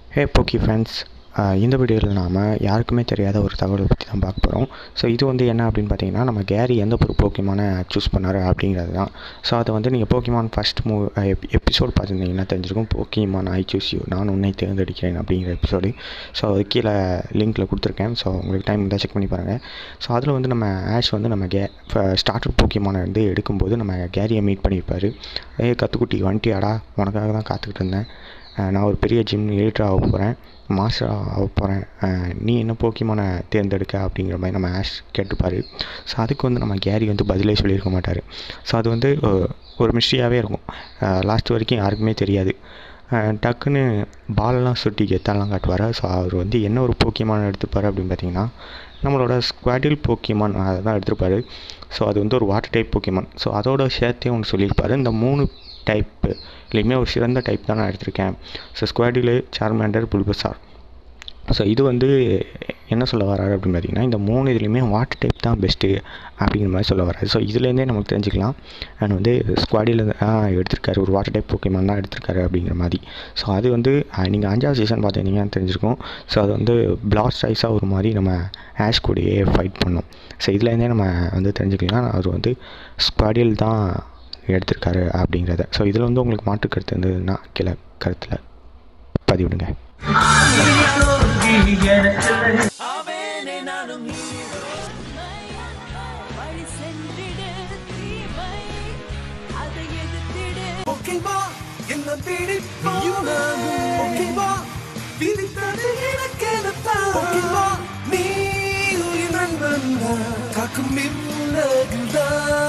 ஹே போக்கி ஃப்ரெண்ட்ஸ், இந்த வீடியோவில் நாம் யாருக்குமே தெரியாத ஒரு தகவலை பற்றி தான் பார்க்க போகிறோம். ஸோ இது வந்து என்ன அப்படின்னு பார்த்தீங்கன்னா, நம்ம கேரி எந்த ஒரு போக்கிமானை சூஸ் பண்ணார் அப்படிங்கிறது தான். ஸோ அதை வந்து நீங்கள் போக்கிமான் ஃபஸ்ட் எபிசோட் பார்த்துருந்தீங்கன்னா தெரிஞ்சிருக்கும். போக்கிமான் ஐ சூஸ் யூ, நான் உன்னை தேர்ந்தெடுக்கிறேன் அப்படிங்கிற எபிசோடு. ஸோ அது கீழே லிங்க்கில் கொடுத்துருக்கேன். ஸோ உங்களுக்கு டைம் இருந்தால் செக் பண்ணி பாருங்கள். ஸோ அதில் வந்து நம்ம ஆஷ் வந்து நம்ம ஸ்டார்டர் போக்கிமானை வந்து எடுக்கும்போது நம்ம கேரியை மீட் பண்ணியிருப்பார். கற்றுக்குட்டி வந்துட்டியாடா, உனக்காக தான் காத்துக்கிட்டு இருந்தேன். நான் ஒரு பெரிய ஜிம் எடிட்டர் ஆக போகிறேன், மாஸ்டர் ஆக போகிறேன், நீ என்ன போக்கிமானை தேர்ந்தெடுக்க அப்படிங்கிற மாதிரி நம்ம ஆஷ் கேட்டுப்பார். ஸோ அதுக்கு வந்து நம்ம கேரி வந்து பதிலே சொல்லியிருக்க மாட்டார். ஸோ அது வந்து ஒரு மிஸ்ட்ரியாகவே இருக்கும். லாஸ்ட் வரைக்கும் யாருக்குமே தெரியாது. டக்குன்னு பாலெல்லாம் சுட்டி கெத்தாலாம் காட்டுவார். ஸோ அவர் வந்து என்ன ஒரு போக்கிமான் எடுத்துப்பார் அப்படின்னு பார்த்தீங்கன்னா, நம்மளோட ஸ்குவாடில் போக்கிமான் அதை தான் எடுத்துருப்பார். ஸோ அது வந்து ஒரு வாட்டர் டைப் போக்கிமான். ஸோ அதோட சேர்த்தே ஒன்று சொல்லியிருப்பார். இந்த 3 டைப்பு இல்லையுமே ஒரு சிறந்த டைப் தான் நான் எடுத்திருக்கேன். ஸோ ஸ்குவாடில், சார்மேண்டர், புல்பசார். ஸோ இது வந்து என்ன சொல்ல வராரு அப்படின்னு பார்த்தீங்கன்னா, இந்த 3 இதுலேயுமே வாட்டர் டைப் தான் பெஸ்ட்டு அப்படிங்கிற மாதிரி சொல்ல வராரு. ஸோ இதுலேருந்தே நமக்கு தெரிஞ்சுக்கலாம், நான் வந்து ஸ்குவாடில் எடுத்திருக்காரு, ஒரு வாட்டர் டைப் போக்கிமான் தான் எடுத்திருக்காரு அப்படிங்கிற மாதிரி. ஸோ அது வந்து நீங்கள் 5வது சீசன் பார்த்துருந்தீங்கன்னு தெரிஞ்சிருக்கும். ஸோ அது வந்து பிளாஸ்ட் ஐஸாக ஒரு மாதிரி நம்ம ஆஷ் கூடயே ஃபைட் பண்ணோம். ஸோ இதுலேருந்தே நம்ம வந்து தெரிஞ்சுக்கலாம் அவர் வந்து ஸ்குவாடில் தான் எடுத்திருக்காரு அப்படிங்கிறத. ஸோ இதில் வந்து உங்களுக்கு மாற்று கருத்து இருந்ததுன்னா கீழே கருத்தில் பதிவிடுங்க. காக்கும்